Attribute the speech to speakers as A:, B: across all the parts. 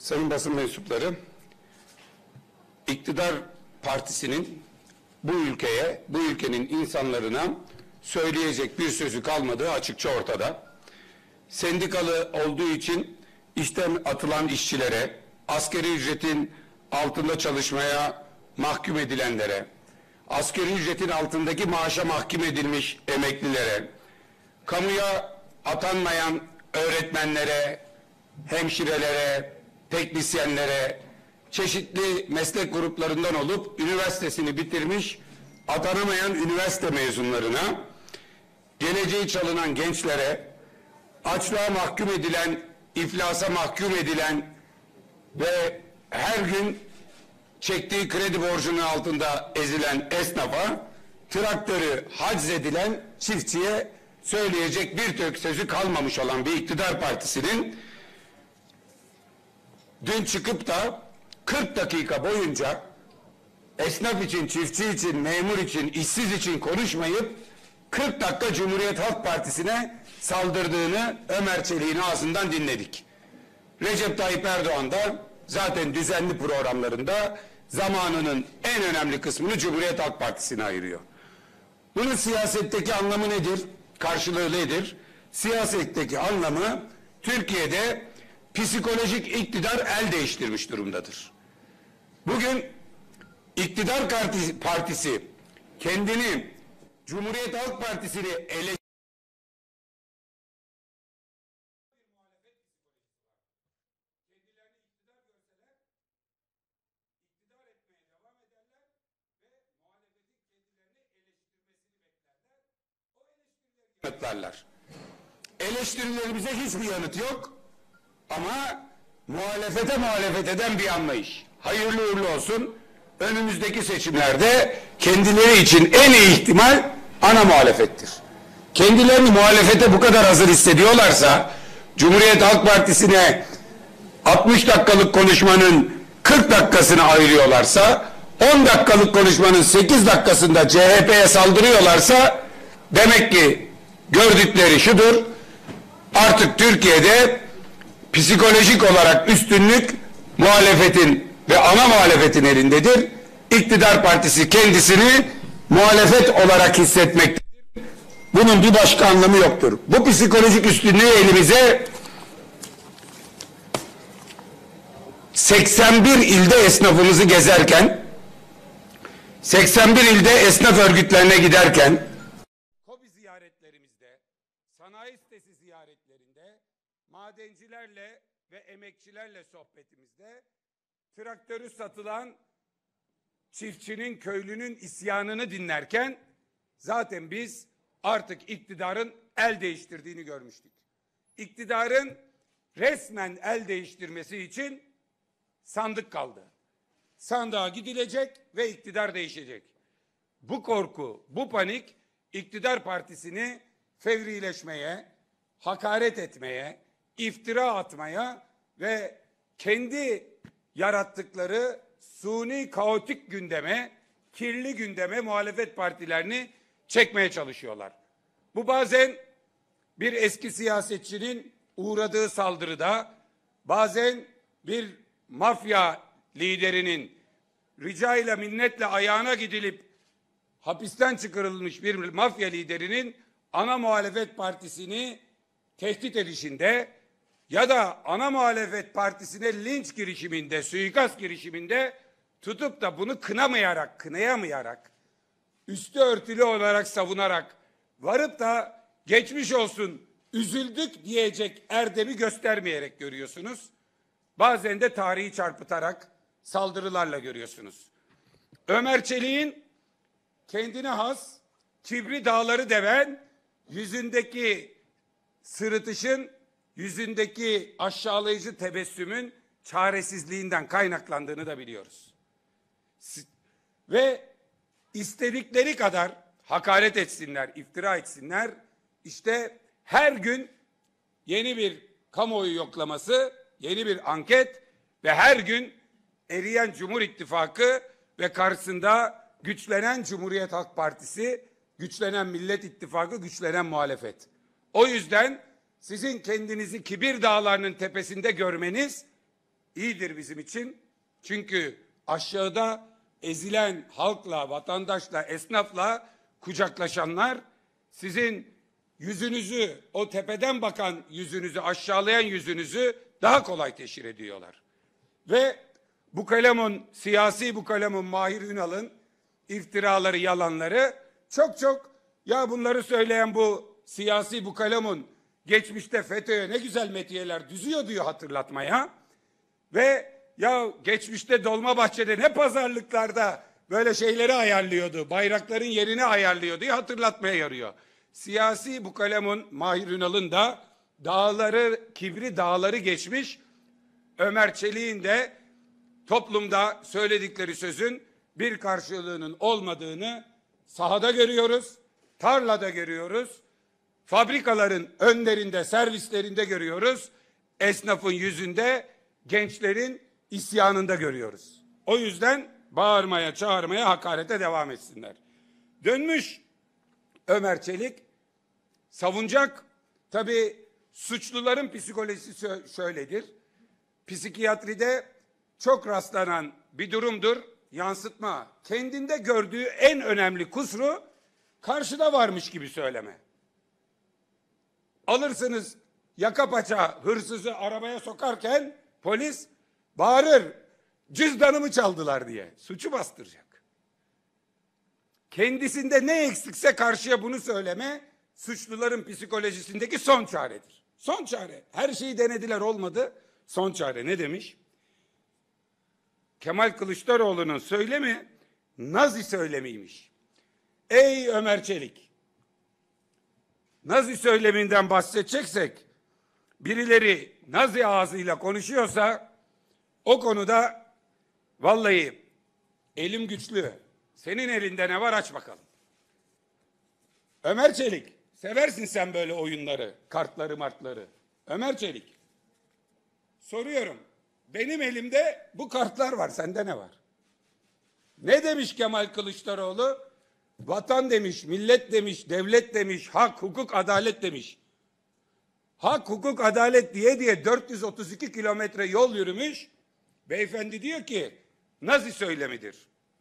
A: Sayın basın mensupları, iktidar partisinin bu ülkeye, bu ülkenin insanlarına söyleyecek bir sözü kalmadığı açıkça ortada. Sendikalı olduğu için işten atılan işçilere, asgari ücretin altında çalışmaya mahkum edilenlere, asgari ücretin altındaki maaşa mahkum edilmiş emeklilere, kamuya atanmayan öğretmenlere, hemşirelere, teknisyenlere, çeşitli meslek gruplarından olup üniversitesini bitirmiş, atanamayan üniversite mezunlarına, geleceği çalınan gençlere, açlığa mahkum edilen, iflasa mahkum edilen ve her gün çektiği kredi borcunun altında ezilen esnafa, traktörü haczedilen çiftçiye söyleyecek bir tök sözü kalmamış olan bir iktidar partisinin dün çıkıp da 40 dakika boyunca esnaf için, çiftçi için, memur için, işsiz için konuşmayıp 40 dakika Cumhuriyet Halk Partisi'ne saldırdığını Ömer Çelik'in ağzından dinledik. Recep Tayyip Erdoğan da zaten düzenli programlarında zamanının en önemli kısmını Cumhuriyet Halk Partisi'ne ayırıyor. Bunun siyasetteki anlamı nedir? Karşılığı nedir? Siyasetteki anlamı Türkiye'de psikolojik iktidar el değiştirmiş durumdadır. Bugün iktidar partisi kendini Cumhuriyet Halk Partisi'ni yanıtlarlar. Eleştirilerimize hiçbir yanıt yok ama muhalefet eden bir anlayış. Hayırlı uğurlu olsun. Önümüzdeki seçimlerde kendileri için en iyi ihtimal ana muhalefettir. Kendilerini muhalefete bu kadar hazır hissediyorlarsa, Cumhuriyet Halk Partisi'ne 60 dakikalık konuşmanın 40 dakikasını ayırıyorlarsa, 10 dakikalık konuşmanın 8 dakikasında CHP'ye saldırıyorlarsa, demek ki gördükleri şudur: artık Türkiye'de psikolojik olarak üstünlük muhalefetin ve ana muhalefetin elindedir. İktidar partisi kendisini muhalefet olarak hissetmektedir. Bunun bir başka anlamı yoktur. Bu psikolojik üstünlüğü elimize 81 ilde esnafımızı gezerken, 81 ilde esnaf örgütlerine giderken, KOBİ ziyaretlerimizde, sanayi sitesi ziyaretlerinde, madencilerle ve emekçilerle sohbetimizde, traktörü satılan çiftçinin, köylünün isyanını dinlerken zaten biz artık iktidarın el değiştirdiğini görmüştük. İktidarın resmen el değiştirmesi için sandık kaldı. Sandığa gidilecek ve iktidar değişecek. Bu korku, bu panik iktidar partisini fevrileşmeye, hakaret etmeye, iftira atmaya ve kendi yarattıkları suni kaotik gündeme, kirli gündeme muhalefet partilerini çekmeye çalışıyorlar. Bu bazen bir eski siyasetçinin uğradığı saldırıda, bazen bir mafya liderinin ricayla minnetle ayağına gidilip hapisten çıkarılmış bir mafya liderinin ana muhalefet partisini tehdit edişinde ya da ana muhalefet partisine linç girişiminde, suikast girişiminde tutup da bunu kınayamayarak, üstü örtülü olarak savunarak, varıp da geçmiş olsun, üzüldük diyecek erdemi göstermeyerek görüyorsunuz. Bazen de tarihi çarpıtarak saldırılarla görüyorsunuz. Ömer Çelik'in kendine has, kibri dağları deven, yüzündeki sırıtışın, yüzündeki aşağılayıcı tebessümün çaresizliğinden kaynaklandığını da biliyoruz. Ve istedikleri kadar hakaret etsinler, iftira etsinler. İşte her gün yeni bir kamuoyu yoklaması, yeni bir anket ve her gün eriyen Cumhur İttifakı ve karşısında güçlenen Cumhuriyet Halk Partisi, güçlenen Millet İttifakı, güçlenen muhalefet. O yüzden sizin kendinizi kibir dağlarının tepesinde görmeniz iyidir bizim için. Çünkü aşağıda ezilen halkla, vatandaşla, esnafla kucaklaşanlar sizin yüzünüzü, o tepeden bakan yüzünüzü, aşağılayan yüzünüzü daha kolay teşhir ediyorlar. Ve bu kalemun, siyasi bu kalemun Mahir Ünal'ın iftiraları, yalanları çok ya bunları söyleyen bu siyasi bu kalemun geçmişte FETÖ'ye ne güzel metiyeler düzüyor diyor hatırlatmaya. Ve ya geçmişte Dolmabahçe'de ne pazarlıklarda böyle şeyleri ayarlıyordu, bayrakların yerini ayarlıyordu diye hatırlatmaya yarıyor. Siyasi bu kalemun Mahir Ünal'ın da dağları, kibri dağları geçmiş, Ömer Çelik'in de toplumda söyledikleri sözün bir karşılığının olmadığını sahada görüyoruz, tarlada görüyoruz, fabrikaların önlerinde, servislerinde görüyoruz, esnafın yüzünde, gençlerin isyanında görüyoruz. O yüzden bağırmaya, çağırmaya, hakarete devam etsinler. Dönmüş Ömer Çelik, savunacak. Tabii suçluların psikolojisi şöyledir. Psikiyatride çok rastlanan bir durumdur. Yansıtma. Kendinde gördüğü en önemli kusuru karşıda varmış gibi söyleme. Alırsınız yaka paça hırsızı arabaya sokarken polis bağırır, cüzdanımı çaldılar diye. Suçu bastıracak. Kendisinde ne eksikse karşıya bunu söyleme, suçluların psikolojisindeki son çaredir. Son çare. Her şeyi denediler, olmadı. Son çare ne demiş? Kemal Kılıçdaroğlu'nun söylemi Nazi söylemiymiş. Ey Ömer Çelik! Nazi söyleminden bahsedeceksek, birileri Nazi ağzıyla konuşuyorsa o konuda vallahi elim güçlü. Senin elinde ne var, aç bakalım. Ömer Çelik, seversin sen böyle oyunları, kartları martları. Ömer Çelik, soruyorum. Benim elimde bu kartlar var, sende ne var? Ne demiş Kemal Kılıçdaroğlu? Vatan demiş, millet demiş, devlet demiş, hak, hukuk, adalet demiş. Hak, hukuk, adalet diye 432 kilometre yol yürümüş. Beyefendi diyor ki Nazi söylemidir.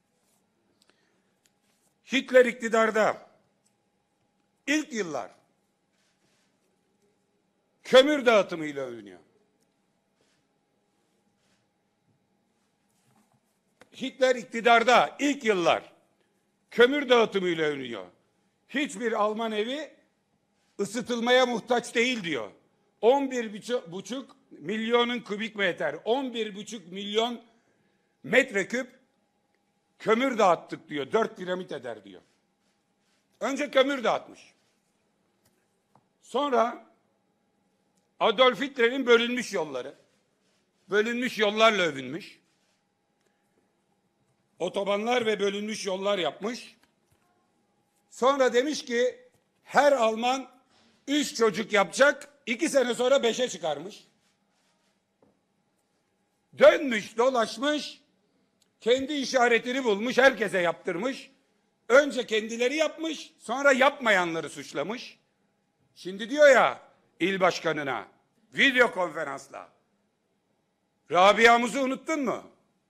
A: Hitler iktidarda ilk yıllar kömür dağıtımıyla övünüyor. Hitler iktidarda ilk yıllar kömür dağıtımıyla övünüyor. Hiçbir Alman evi ısıtılmaya muhtaç değil diyor. 11,5 milyonun kubik metre, 11,5 milyon metreküp kömür dağıttık diyor. 4 piramit eder diyor. Önce kömür dağıtmış. Sonra Adolf Hitler'in bölünmüş yolları. Bölünmüş yollarla övünmüş. Otobanlar ve bölünmüş yollar yapmış. Sonra demiş ki her Alman 3 çocuk yapacak. 2 sene sonra 5'e çıkarmış. Dönmüş dolaşmış. Kendi işaretini bulmuş. Herkese yaptırmış. Önce kendileri yapmış. Sonra yapmayanları suçlamış. Şimdi diyor ya il başkanına video konferansla. Rabia'mızı unuttun mu?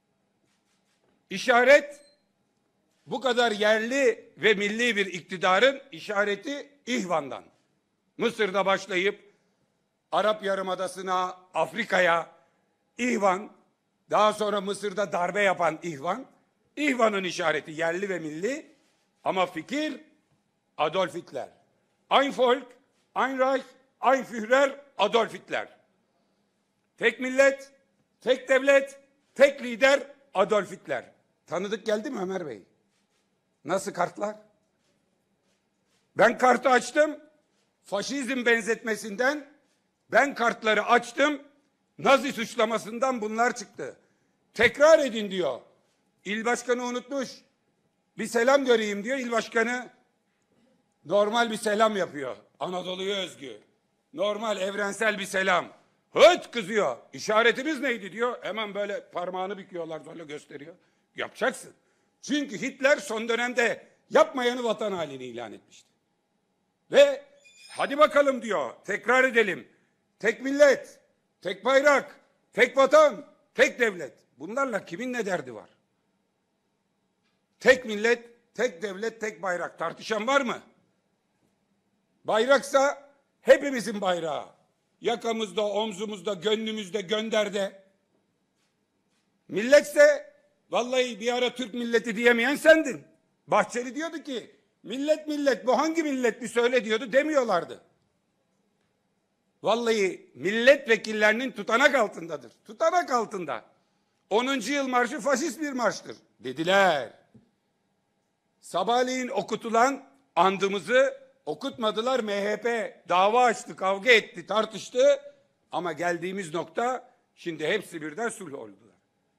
A: İşaret, bu kadar yerli ve milli bir iktidarın işareti İhvan'dan. Mısır'da başlayıp Arap Yarımadası'na, Afrika'ya İhvan, daha sonra Mısır'da darbe yapan İhvan, İhvan'ın işareti yerli ve milli ama fikir Adolf Hitler. Ein Volk, ein Reich, ein Führer, Adolf Hitler. Tek millet, tek devlet, tek lider Adolf Hitler. Tanıdık geldi mi Ömer Bey? Nasıl kartlar? Ben kartı açtım. Faşizm benzetmesinden ben kartları açtım. Nazi suçlamasından bunlar çıktı. Tekrar edin diyor. İl başkanı unutmuş. Bir selam göreyim diyor. İl başkanı normal bir selam yapıyor. Anadolu'ya özgü. Normal evrensel bir selam. Hıt kızıyor. İşaretimiz neydi diyor. Hemen böyle parmağını büküyorlar, böyle gösteriyor. Yapacaksın. Çünkü Hitler son dönemde yapmayanı vatan halini ilan etmişti. Ve hadi bakalım diyor. Tekrar edelim. Tek millet, tek bayrak, tek vatan, tek devlet. Bunlarla kimin ne derdi var? Tek millet, tek devlet, tek bayrak. Tartışan var mı? Bayraksa hepimizin bayrağı. Yakamızda, omzumuzda, gönlümüzde, gönderde. Milletse vallahi bir ara Türk milleti diyemeyen sendin. Bahçeli diyordu ki millet millet, bu hangi millet bir söyle diyordu, demiyorlardı. Vallahi milletvekillerinin tutanak altındadır. Tutanak altında. 10. yıl marşı faşist bir marştır dediler. Sabahleyin okutulan andımızı okutmadılar. MHP dava açtı, kavga etti, tartıştı. Ama geldiğimiz nokta şimdi hepsi birden sulh oldular.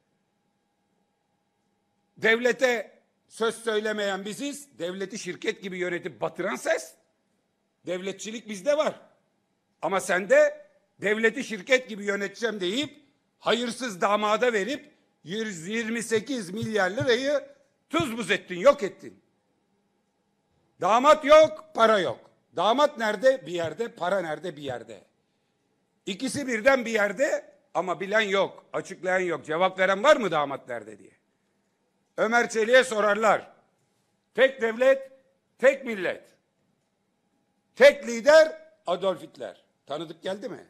A: Devlete söz söylemeyen biziz. Devleti şirket gibi yönetip batıran ses. Devletçilik bizde var. Ama sen de devleti şirket gibi yöneteceğim deyip hayırsız damada verip 128 milyar lirayı tuz buz ettin, yok ettin. Damat yok, para yok. Damat nerede? Bir yerde. Para nerede? Bir yerde. İkisi birden bir yerde ama bilen yok, açıklayan yok. Cevap veren var mı damat nerede diye? Ömer Çelik'e sorarlar. Tek devlet, tek millet. Tek lider Adolf Hitler. Tanıdık geldi mi?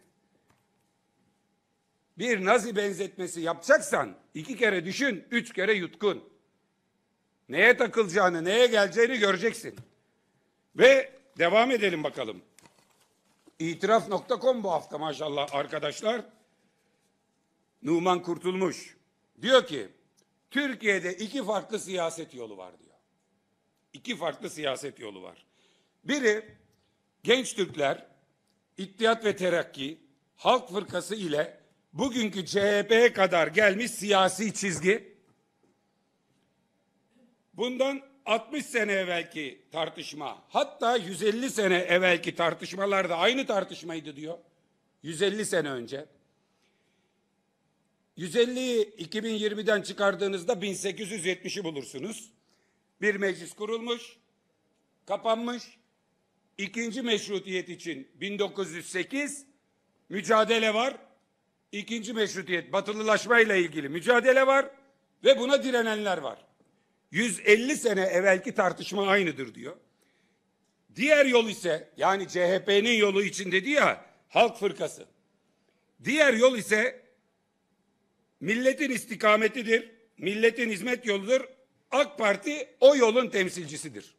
A: Bir Nazi benzetmesi yapacaksan 2 kere düşün, 3 kere yutkun. Neye takılacağını, neye geleceğini göreceksin. Ve devam edelim bakalım. İtiraf.com bu hafta maşallah arkadaşlar. Numan Kurtulmuş diyor ki Türkiye'de 2 farklı siyaset yolu var diyor. 2 farklı siyaset yolu var. Biri Genç Türkler, İttihat ve Terakki, Halk Fırkası ile bugünkü CHP'ye kadar gelmiş siyasi çizgi. Bundan 60 sene evvelki tartışma, hatta 150 sene evvelki tartışmalar da aynı tartışmaydı diyor. 150 sene önce. 150'yi 2020'den çıkardığınızda 1870'i bulursunuz. Bir meclis kurulmuş, kapanmış. İkinci meşrutiyet için 1908 mücadele var. İkinci meşrutiyet, batılılaşmayla ilgili mücadele var ve buna direnenler var. 150 sene evvelki tartışma aynıdır diyor. Diğer yol ise, yani CHP'nin yolu için dedi ya, Halk Fırkası. Diğer yol ise milletin istikametidir, milletin hizmet yoludur. AK Parti o yolun temsilcisidir.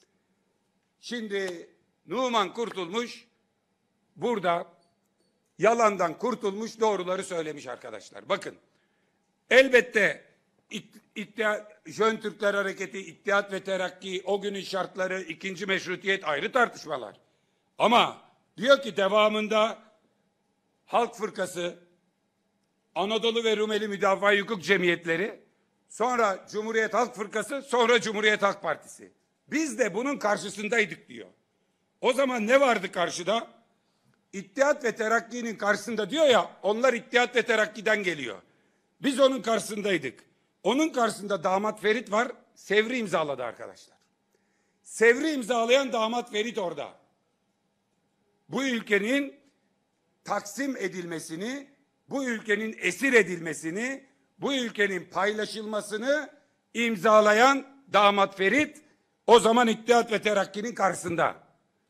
A: Şimdi Numan Kurtulmuş burada yalandan kurtulmuş, doğruları söylemiş arkadaşlar. Bakın, elbette Jön Türkler Hareketi, İttihat ve Terakki, o günün şartları, ikinci meşrutiyet ayrı tartışmalar. Ama diyor ki devamında Halk Fırkası, Anadolu ve Rumeli Müdafaa Hukuk Cemiyetleri, sonra Cumhuriyet Halk Fırkası, sonra Cumhuriyet Halk Partisi. Biz de bunun karşısındaydık diyor. O zaman ne vardı karşıda? İttihat ve Terakki'nin karşısında diyor ya, onlar İttihat ve Terakki'den geliyor. Biz onun karşısındaydık. Onun karşısında damat Ferit var, Sevr'i imzaladı arkadaşlar. Sevr'i imzalayan damat Ferit orada. Bu ülkenin taksim edilmesini, bu ülkenin esir edilmesini, bu ülkenin paylaşılmasını imzalayan damat Ferit, o zaman İttihat ve Terakki'nin karşısında.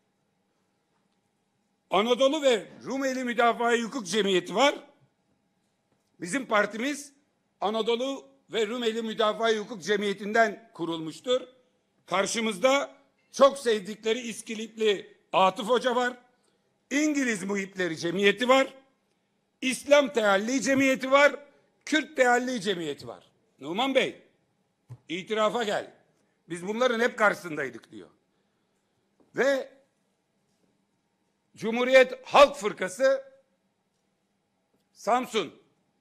A: Anadolu ve Rumeli Müdafaa Hukuk Cemiyeti var. Bizim partimiz Anadolu ve Rumeli Müdafaa Hukuk Cemiyeti'nden kurulmuştur. Karşımızda çok sevdikleri İskilipli Atıf Hoca var. İngiliz Muhipleri Cemiyeti var. İslam Tealli Cemiyeti var. Kürt Tealli Cemiyeti var. Numan Bey, itirafa gel. Biz bunların hep karşısındaydık diyor. Ve Cumhuriyet Halk Fırkası Samsun,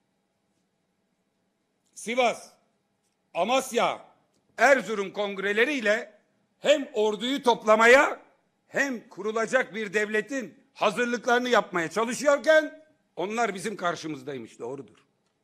A: Sivas, Amasya, Erzurum kongreleriyle hem orduyu toplamaya hem kurulacak bir devletin hazırlıklarını yapmaya çalışıyorken onlar bizim karşımızdaymış, doğrudur.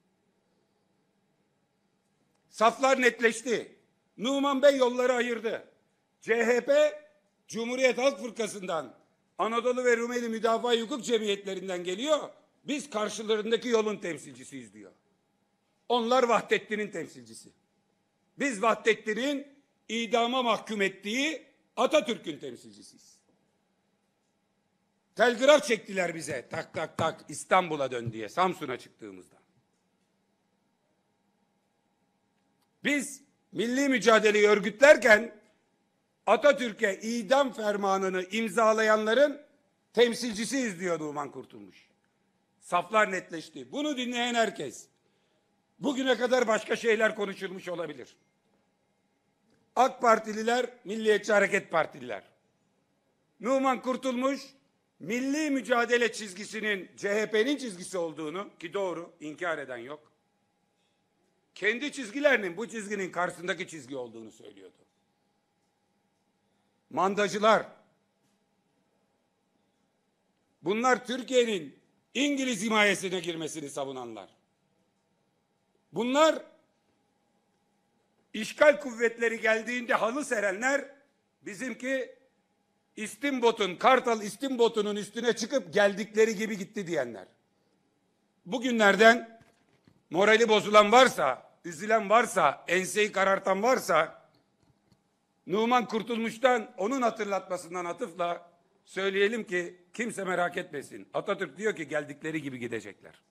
A: Saflar netleşti. Numan Bey yolları ayırdı. CHP Cumhuriyet Halk Fırkası'ndan, Anadolu ve Rumeli Müdafaa Hukuk Cemiyetlerinden geliyor. Biz karşılarındaki yolun temsilcisiyiz diyor. Onlar Vahdettin'in temsilcisi. Biz Vahdettin'in idama mahkum ettiği Atatürk'ün temsilcisiyiz. Telgraf çektiler bize, tak tak tak İstanbul'a dön diye, Samsun'a çıktığımızda. Biz milli mücadeleyi örgütlerken Atatürk'e idam fermanını imzalayanların temsilcisiyiz diyor Numan Kurtulmuş. Saflar netleşti. Bunu dinleyen herkes, bugüne kadar başka şeyler konuşulmuş olabilir. AK Partililer, Milliyetçi Hareket Partililer. Numan Kurtulmuş, milli mücadele çizgisinin CHP'nin çizgisi olduğunu, ki doğru, inkar eden yok, kendi çizgilerinin bu çizginin karşısındaki çizgi olduğunu söylüyordu. Mandacılar, bunlar Türkiye'nin İngiliz himayesine girmesini savunanlar. Bunlar işgal kuvvetleri geldiğinde halı serenler, bizimki İstimbot'un, Kartal İstimbot'unun üstüne çıkıp geldikleri gibi gitti diyenler. Bugünlerden morali bozulan varsa, üzülen varsa, enseyi karartan varsa, Numan Kurtulmuş'tan, onun hatırlatmasından atıfla söyleyelim ki kimse merak etmesin. Atatürk diyor ki geldikleri gibi gidecekler.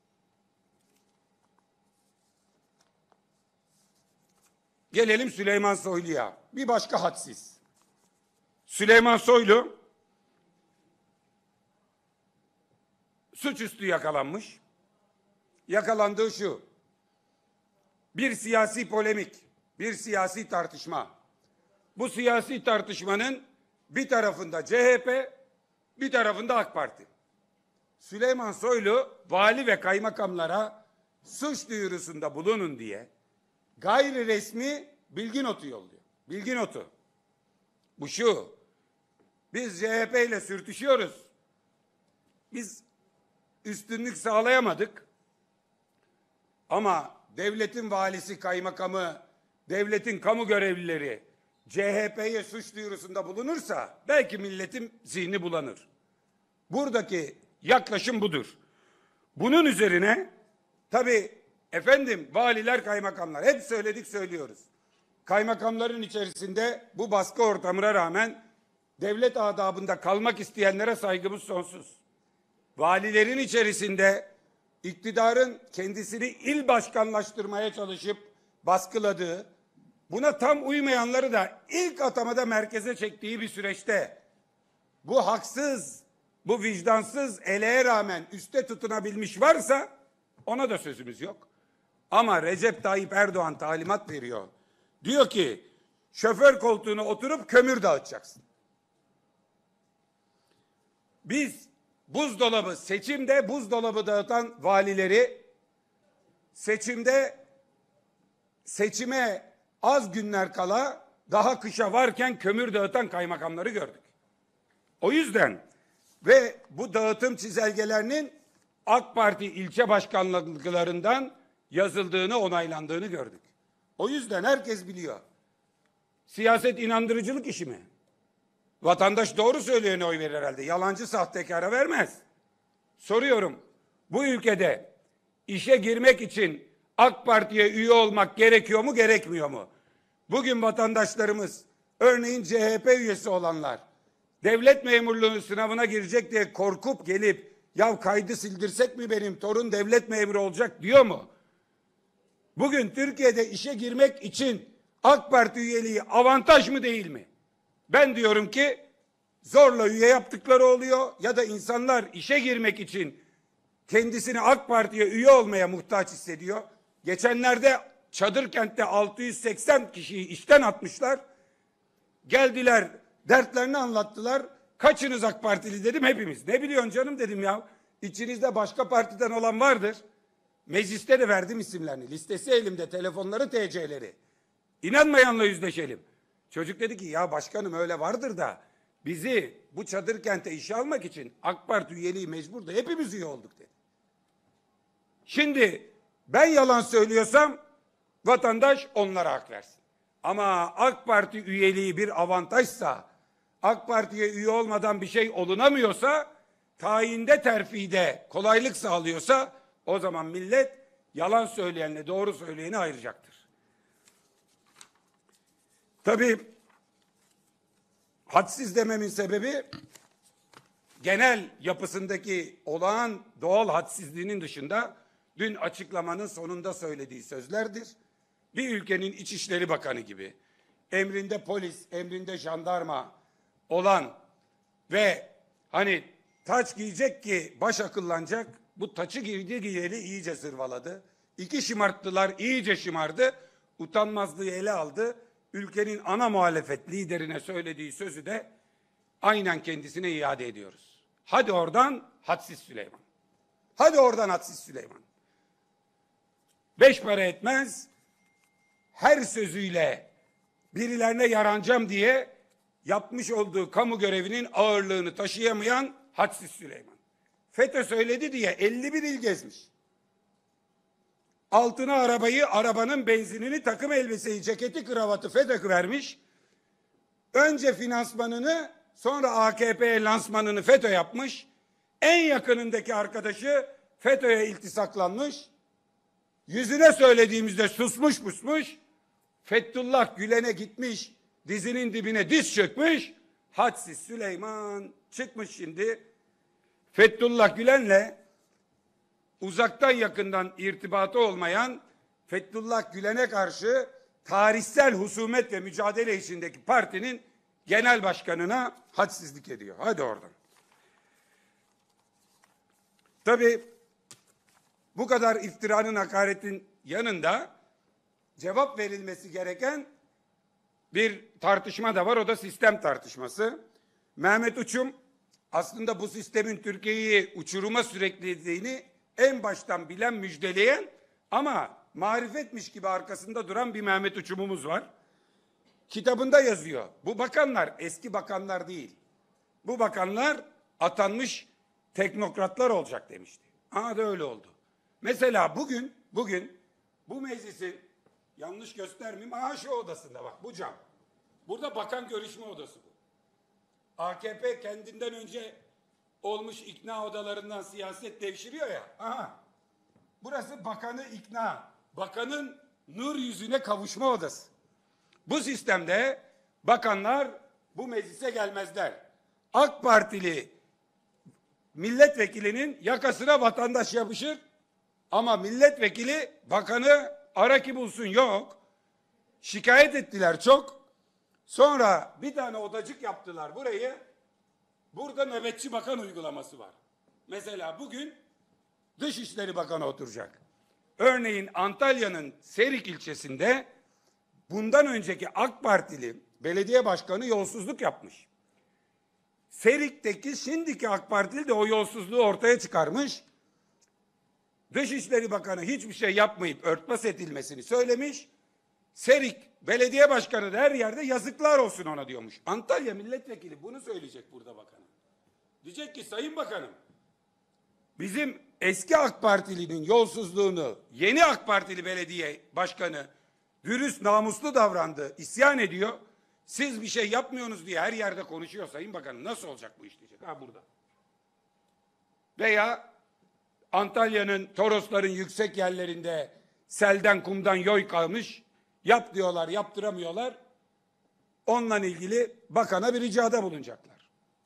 A: Gelelim Süleyman Soylu'ya. Bir başka hadsiz. Süleyman Soylu suçüstü yakalanmış. Yakalandığı şu: bir siyasi polemik, bir siyasi tartışma. Bu siyasi tartışmanın bir tarafında CHP, bir tarafında AK Parti. Süleyman Soylu vali ve kaymakamlara suç duyurusunda bulunun diye gayri resmi bilgi notu yolluyor. Bilgi notu. Bu şu: biz CHP ile sürtüşüyoruz. Biz üstünlük sağlayamadık. Ama devletin valisi, kaymakamı, devletin kamu görevlileri CHP'ye suç duyurusunda bulunursa belki milletin zihni bulanır. Buradaki yaklaşım budur. Bunun üzerine tabii efendim valiler, kaymakamlar hep söyledik, söylüyoruz. Kaymakamların içerisinde bu baskı ortamına rağmen devlet adabında kalmak isteyenlere saygımız sonsuz. Valilerin içerisinde iktidarın kendisini il başkanlaştırmaya çalışıp baskıladığı, buna tam uymayanları da ilk atamada merkeze çektiği bir süreçte bu haksız, bu vicdansız eleğe rağmen üste tutunabilmiş varsa ona da sözümüz yok. Ama Recep Tayyip Erdoğan talimat veriyor. Diyor ki şoför koltuğuna oturup kömür dağıtacaksın. Biz buzdolabı, seçimde buzdolabı dağıtan valileri, seçime az günler kala daha kışa varken kömür dağıtan kaymakamları gördük. O yüzden ve bu dağıtım çizelgelerinin AK Parti ilçe başkanlıklarından yazıldığını, onaylandığını gördük. O yüzden herkes biliyor. Siyaset inandırıcılık işi mi? Vatandaş doğru söyleyene oy verir herhalde. Yalancı sahtekara vermez. Soruyorum, bu ülkede işe girmek için AK Parti'ye üye olmak gerekiyor mu, gerekmiyor mu? Bugün vatandaşlarımız, örneğin CHP üyesi olanlar, devlet memurluğu sınavına girecek diye korkup gelip, ya kaydı sildirsek mi benim torun devlet memuru olacak diyor mu? Bugün Türkiye'de işe girmek için AK Parti üyeliği avantaj mı, değil mi? Ben diyorum ki zorla üye yaptıkları oluyor ya da insanlar işe girmek için kendisini AK Parti'ye üye olmaya muhtaç hissediyor. Geçenlerde Çadırkent'te 680 kişiyi işten atmışlar. Geldiler, dertlerini anlattılar. Kaçınız AK Partili dedim, hepimiz. Ne biliyorsun canım dedim ya. İçinizde başka partiden olan vardır. Mecliste de verdim isimlerini. Listesi elimde, telefonları, TC'leri. İnanmayanla yüzleşelim. Çocuk dedi ki ya başkanım öyle vardır da bizi bu Çadırkent'e işe almak için AK Parti üyeliği mecbur da hepimiz üye olduk dedi. Şimdi ben yalan söylüyorsam vatandaş onlara hak versin. Ama AK Parti üyeliği bir avantajsa, AK Parti'ye üye olmadan bir şey olunamıyorsa, tayinde terfide kolaylık sağlıyorsa o zaman millet yalan söyleyenle doğru söyleyeni ayıracaktır. Tabii hadsiz dememin sebebi genel yapısındaki olağan doğal hadsizliğinin dışında dün açıklamanın sonunda söylediği sözlerdir. Bir ülkenin İçişleri Bakanı gibi emrinde polis, emrinde jandarma olan ve hani taç giyecek ki baş akıllanacak, bu taçı giydi giyeli iyice zırvaladı. İki şımarttılar, iyice şımardı. Utanmazlığı ele aldı. Ülkenin ana muhalefet liderine söylediği sözü de aynen kendisine iade ediyoruz. Hadi oradan hadsiz Süleyman. Hadi oradan hadsiz Süleyman. Beş para etmez, her sözüyle birilerine yaranacağım diye yapmış olduğu kamu görevinin ağırlığını taşıyamayan hadsiz Süleyman. FETÖ söyledi diye 51 il gezmiş. Altına arabayı, arabanın benzinini, takım elbiseyi, ceketi, kravatı FETÖ vermiş. Önce finansmanını, sonra AKP lansmanını FETÖ yapmış. En yakınındaki arkadaşı FETÖ'ye iltisaklanmış. Yüzüne söylediğimizde susmuş pusmuş. Fethullah Gülen'e gitmiş, dizinin dibine diz çökmüş. Hadsiz Süleyman çıkmış şimdi. Fethullah Gülen'le uzaktan yakından irtibatı olmayan, Fethullah Gülen'e karşı tarihsel husumet ve mücadele içindeki partinin genel başkanına hadsizlik ediyor. Hadi oradan. Tabii bu kadar iftiranın, hakaretin yanında cevap verilmesi gereken bir tartışma da var. O da sistem tartışması. Mehmet Uçum aslında bu sistemin Türkiye'yi uçuruma sürüklediğini en baştan bilen, müjdeleyen ama marifetmiş gibi arkasında duran bir Mehmet Uçum'umuz var. Kitabında yazıyor. Bu bakanlar eski bakanlar değil. Bu bakanlar atanmış teknokratlar olacak demişti. Aha da öyle oldu. Mesela bugün bu meclisin, yanlış göstermeyeyim, şu odasında bak, bu cam. Burada bakan görüşme odası bu. AKP kendinden önce olmuş ikna odalarından siyaset devşiriyor ya. Aha. Burası bakanı ikna, bakanın nur yüzüne kavuşma odası. Bu sistemde bakanlar bu meclise gelmezler. AK Partili milletvekilinin yakasına vatandaş yapışır ama milletvekili bakanı ara ki bulsun yok. Şikayet ettiler çok. Sonra bir tane odacık yaptılar burayı. Burada nöbetçi bakan uygulaması var. Mesela bugün Dışişleri Bakanı oturacak. Örneğin Antalya'nın Serik ilçesinde bundan önceki AK Partili belediye başkanı yolsuzluk yapmış. Serik'teki şimdiki AK Partili de o yolsuzluğu ortaya çıkarmış. Dışişleri Bakanı hiçbir şey yapmayıp örtbas edilmesini söylemiş. Serik belediye başkanı da her yerde yazıklar olsun ona diyormuş. Antalya milletvekili bunu söyleyecek burada bakanı. Diyecek ki Sayın Bakanım, bizim eski AK Partilinin yolsuzluğunu yeni AK Partili belediye başkanı dürüst, namuslu davrandı, isyan ediyor. Siz bir şey yapmıyorsunuz diye her yerde konuşuyor Sayın Bakanım. Nasıl olacak bu iş diyecek. Ha burada. Veya Antalya'nın, Torosların yüksek yerlerinde selden, kumdan yoy kalmış. Yap diyorlar, yaptıramıyorlar. Onunla ilgili bakana bir ricada bulunacaklar.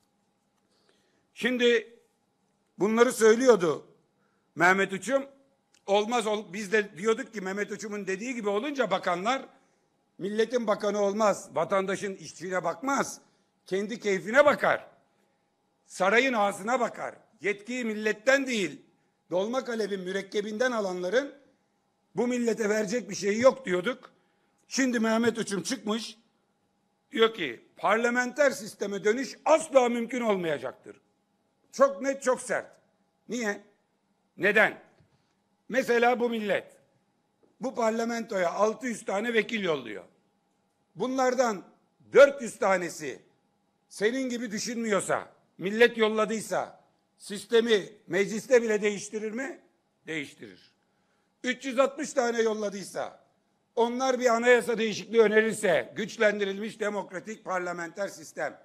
A: Şimdi bunları söylüyordu Mehmet Uçum. Biz de diyorduk ki Mehmet Uçum'un dediği gibi olunca bakanlar milletin bakanı olmaz. Vatandaşın işçiliğine bakmaz. Kendi keyfine bakar. Sarayın ağzına bakar. Yetkiyi milletten değil, dolma kalemin mürekkebinden alanların bu millete verecek bir şeyi yok diyorduk. Şimdi Mehmet Uçum çıkmış. Diyor ki parlamenter sisteme dönüş asla mümkün olmayacaktır. Çok net, çok sert. Niye? Neden? Mesela bu millet bu parlamentoya 600 tane vekil yolluyor. Bunlardan 400 tanesi senin gibi düşünmüyorsa, millet yolladıysa sistemi mecliste bile değiştirir mi? Değiştirir. 360 tane yolladıysa, onlar bir anayasa değişikliği önerirse, güçlendirilmiş demokratik parlamenter sistem,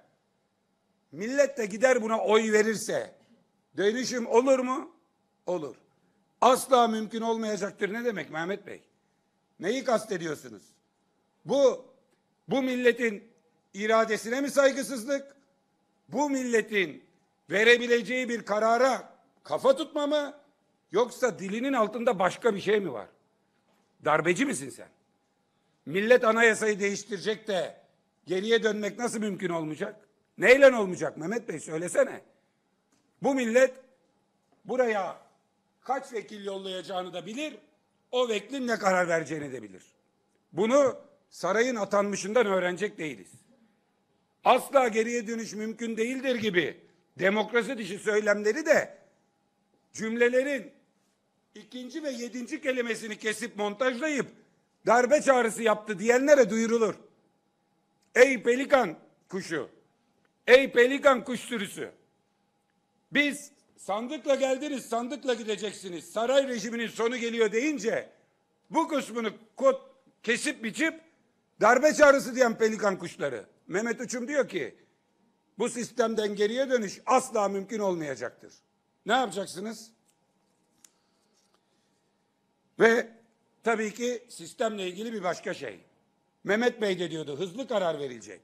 A: millet de gider buna oy verirse, dönüşüm olur mu? Olur. Asla mümkün olmayacaktır ne demek Mehmet Bey? Neyi kastediyorsunuz? Bu milletin iradesine mi saygısızlık? Bu milletin verebileceği bir karara kafa tutma mı? Yoksa dilinin altında başka bir şey mi var? Darbeci misin sen? Millet anayasayı değiştirecek de geriye dönmek nasıl mümkün olmayacak? Neyle olmayacak Mehmet Bey söylesene. Bu millet buraya kaç vekil yollayacağını da bilir, o vekilin ne karar vereceğini de bilir. Bunu sarayın atanmışından öğrenecek değiliz. Asla geriye dönüş mümkün değildir gibi demokrasi dışı söylemleri de cümlelerin ikinci ve 7. kelimesini kesip montajlayıp darbe çağrısı yaptı diyenlere duyurulur. Ey pelikan kuşu, ey pelikan kuş sürüsü, biz sandıkla geldiniz, sandıkla gideceksiniz, saray rejiminin sonu geliyor deyince bu kısmını kesip biçip darbe çağrısı diyen pelikan kuşları. Mehmet Uçum diyor ki bu sistemden geriye dönüş asla mümkün olmayacaktır. Ne yapacaksınız? Ve tabii ki sistemle ilgili bir başka şey. Mehmet Bey de diyordu hızlı karar verilecek.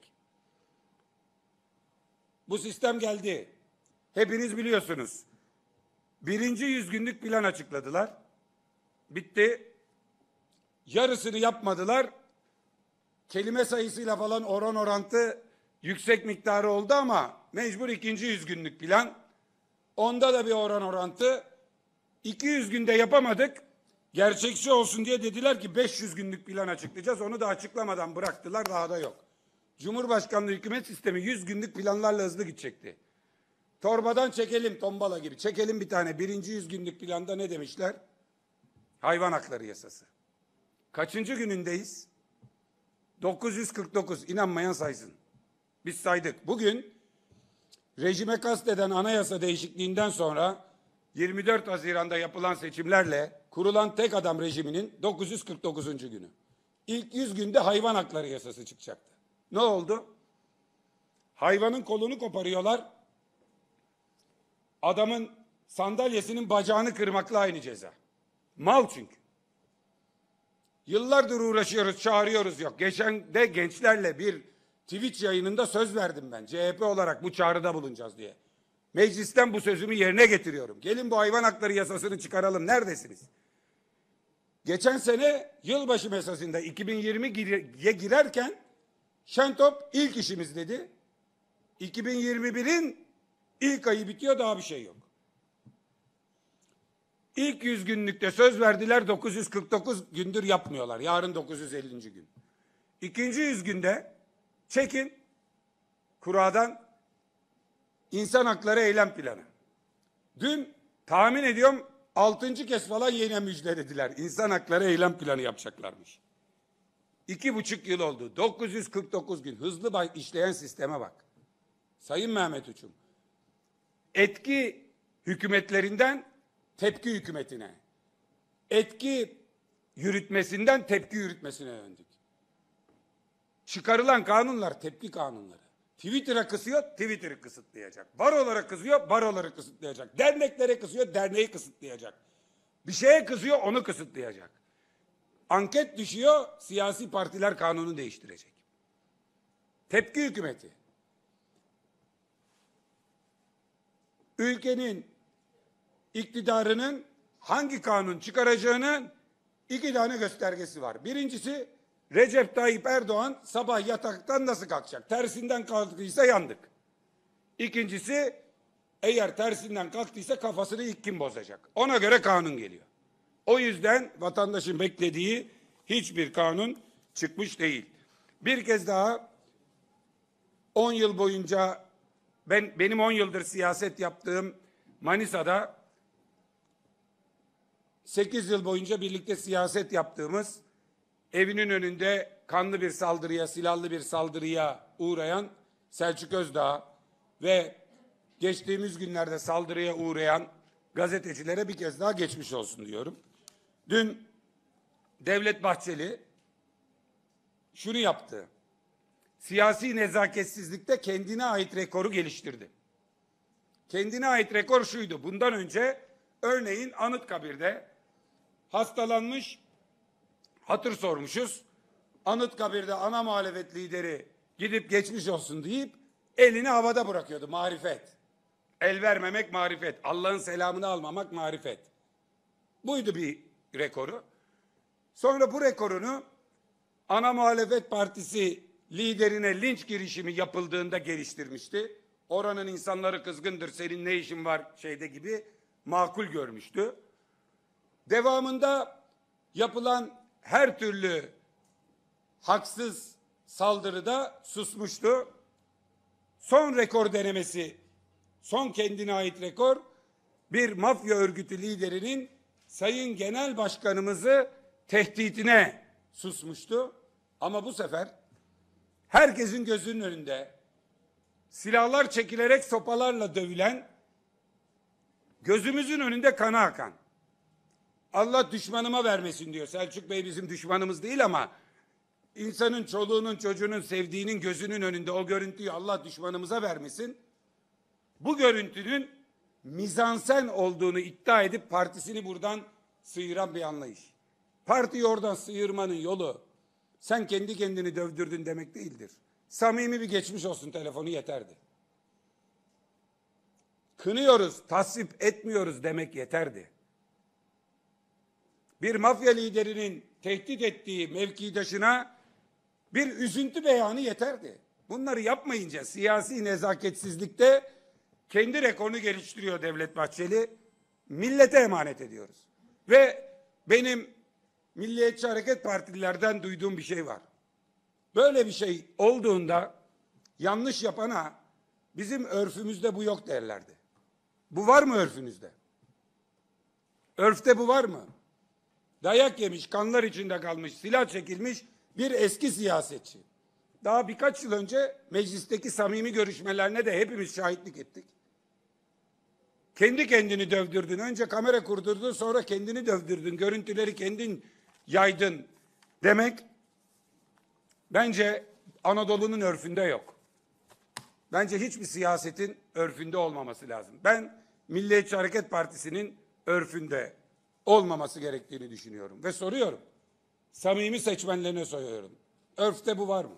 A: Bu sistem geldi. Hepiniz biliyorsunuz. 100 günlük plan açıkladılar. Bitti. Yarısını yapmadılar. Kelime sayısıyla falan oran orantı yüksek miktarı oldu ama mecbur 100 günlük plan. Onda da bir oran orantı. 200 günde yapamadık. Gerçekçi olsun diye dediler ki 500 günlük plan açıklayacağız. Onu da açıklamadan bıraktılar, daha da yok. Cumhurbaşkanlığı hükümet sistemi 100 günlük planlarla hızlı gidecekti. Torbadan çekelim, tombala gibi. Çekelim bir tane. 100 günlük planda ne demişler? Hayvan hakları yasası. Kaçıncı günündeyiz? 949. İnanmayan saysın. Biz saydık. Bugün rejime kasteden anayasa değişikliğinden sonra 24 Haziran'da yapılan seçimlerle kurulan tek adam rejiminin 949. günü. İlk 100 günde hayvan hakları yasası çıkacaktı. Ne oldu? Hayvanın kolunu koparıyorlar. Adamın sandalyesinin bacağını kırmakla aynı ceza. Mal çünkü. Yıllardır uğraşıyoruz, çağırıyoruz yok. Geçen de gençlerle bir Twitch yayınında söz verdim ben. CHP olarak bu çağrıda bulunacağız diye. Meclisten bu sözümü yerine getiriyorum. Gelin bu hayvan hakları yasasını çıkaralım. Neredesiniz? Geçen sene yılbaşı mesasında 2020'ye girerken Şentop ilk işimiz dedi. 2021'in ilk ayı bitiyor, daha bir şey yok. İlk 100 günlükte söz verdiler, 949 gündür yapmıyorlar. Yarın 950. gün. İkinci 100 günde çekin kuradan insan hakları eylem planı. Dün tahmin ediyorum 6. kez falan yine müjdelediler. İnsan hakları eylem planı yapacaklarmış. 2,5 yıl oldu. 949 gün. Hızlı işleyen sisteme bak. Sayın Mehmet Uçum. Etki hükümetlerinden tepki hükümetine. Etki yürütmesinden tepki yürütmesine döndük. Çıkarılan kanunlar tepki kanunları. Twitter'a kızıyor, Twitter'ı kısıtlayacak. Barolara kızıyor, baroları kısıtlayacak. Derneklere kızıyor, derneği kısıtlayacak. Bir şeye kızıyor, onu kısıtlayacak. Anket düşüyor, siyasi partiler kanunu değiştirecek. Tepki hükümeti. Ülkenin iktidarının hangi kanun çıkaracağının 2 tane göstergesi var. Birincisi, Recep Tayyip Erdoğan sabah yataktan nasıl kalkacak? Tersinden kalktıysa yandık. İkincisi, eğer tersinden kalktıysa kafasını ilk kim bozacak? Ona göre kanun geliyor. O yüzden vatandaşın beklediği hiçbir kanun çıkmış değil. Bir kez daha 10 yıl boyunca benim 10 yıldır siyaset yaptığım Manisa'da 8 yıl boyunca birlikte siyaset yaptığımız, evinin önünde kanlı bir saldırıya, silahlı bir saldırıya uğrayan Selçuk Özdağ ve geçtiğimiz günlerde saldırıya uğrayan gazetecilere bir kez daha geçmiş olsun diyorum. Dün Devlet Bahçeli şunu yaptı. Siyasi nezaketsizlikte kendine ait rekoru geliştirdi. Kendine ait rekor şuydu. Bundan önce Örneğin Anıtkabir'de hastalanmış, hatır sormuşuz. Anıtkabir'de ana muhalefet lideri gidip geçmiş olsun deyip elini havada bırakıyordu. Marifet. El vermemek marifet. Allah'ın selamını almamak marifet. Buydu bir rekoru. Sonra bu rekorunu ana muhalefet partisi liderine linç girişimi yapıldığında geliştirmişti. Oranın insanları kızgındır, senin ne işin var şeyde gibi makul görmüştü. Devamında yapılan her türlü haksız saldırıda susmuştu. Son rekor denemesi, son kendine ait rekor, bir mafya örgütü liderinin Sayın Genel Başkanımızı tehditine susmuştu. Ama bu sefer herkesin gözünün önünde silahlar çekilerek sopalarla dövülen, gözümüzün önünde kanı akan, Allah düşmanıma vermesin diyor. Selçuk Bey bizim düşmanımız değil ama insanın çoluğunun çocuğunun sevdiğinin gözünün önünde o görüntüyü Allah düşmanımıza vermesin. Bu görüntünün mizansen olduğunu iddia edip partisini buradan sıyıran bir anlayış. Partiyi oradan sıyırmanın yolu sen kendi kendini dövdürdün demek değildir. Samimi bir geçmiş olsun telefonu yeterdi. Kınıyoruz, tasvip etmiyoruz demek yeterdi. Bir mafya liderinin tehdit ettiği mevkidaşına bir üzüntü beyanı yeterdi. Bunları yapmayınca siyasi nezaketsizlikte kendi rekorunu geliştiriyor Devlet Bahçeli. Millete emanet ediyoruz. Ve benim Milliyetçi Hareket Partililerden duyduğum bir şey var. Böyle bir şey olduğunda yanlış yapana bizim örfümüzde bu yok derlerdi. Bu var mı örfünüzde? Örfte bu var mı? Dayak yemiş, kanlar içinde kalmış, silah çekilmiş bir eski siyasetçi. Daha birkaç yıl önce meclisteki samimi görüşmelerine de hepimiz şahitlik ettik. Kendi kendini dövdürdün. Önce kamera kurdurdun, sonra kendini dövdürdün. Görüntüleri kendin yaydın demek bence Anadolu'nun örfünde yok. Bence hiçbir siyasetin örfünde olmaması lazım. Ben Milliyetçi Hareket Partisi'nin örfünde olmaması gerektiğini düşünüyorum. Ve soruyorum. Samimi seçmenlerine soruyorum. Örfte bu var mı?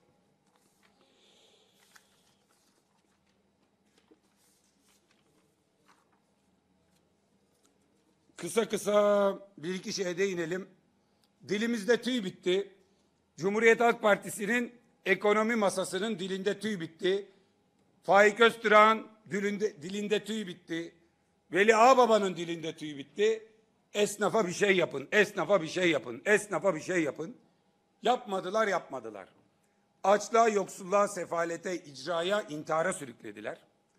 A: Kısa kısa bir iki şeye değinelim. Dilimizde tüy bitti. Cumhuriyet Halk Partisi'nin ekonomi masasının dilinde tüy bitti. Faik Öztürk'ün dilinde tüy bitti. Veli Ağbaba'nın dilinde tüy bitti. Esnafa bir şey yapın, esnafa bir şey yapın, esnafa bir şey yapın. Yapmadılar. Açlığa, yoksulluğa, sefalete, icraya, intihara sürüklediler.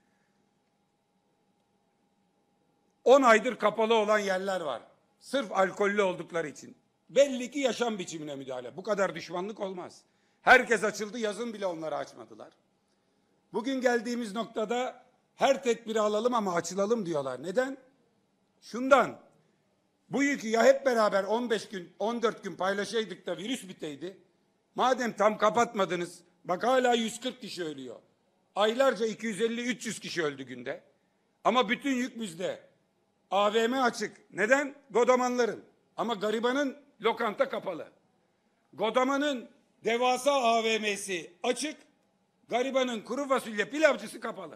A: 10 aydır kapalı olan yerler var. Sırf alkollü oldukları için. Belli ki yaşam biçimine müdahale. Bu kadar düşmanlık olmaz. Herkes açıldı, yazın bile onları açmadılar. Bugün geldiğimiz noktada her tedbiri alalım ama açılalım diyorlar. Neden? Şundan. Bu yükü ya hep beraber 15 gün, 14 gün paylaşaydık da virüs biteydi. Madem tam kapatmadınız, bak hala 140 kişi ölüyor. Aylarca 250-300 kişi öldü günde. Ama bütün yük bizde. AVM açık. Neden? Godamanların. Ama garibanın lokanta kapalı. Godamanın devasa AVM'si açık. Garibanın kuru fasulye pilavcısı kapalı.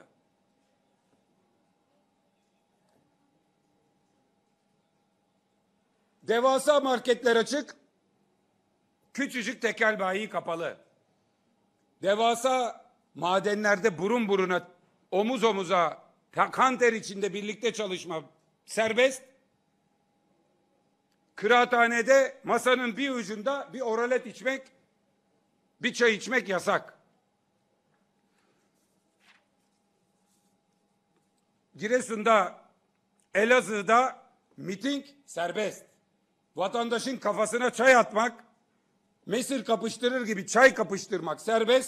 A: Devasa marketler açık. Küçücük tekel bayi kapalı. Devasa madenlerde burun buruna, omuz omuza, kan ter içinde birlikte çalışma serbest. Kıraathanede masanın bir ucunda bir oralet içmek, bir çay içmek yasak. Giresun'da, Elazığ'da miting serbest. Vatandaşın kafasına çay atmak, mesir kapıştırır gibi çay kapıştırmak serbest.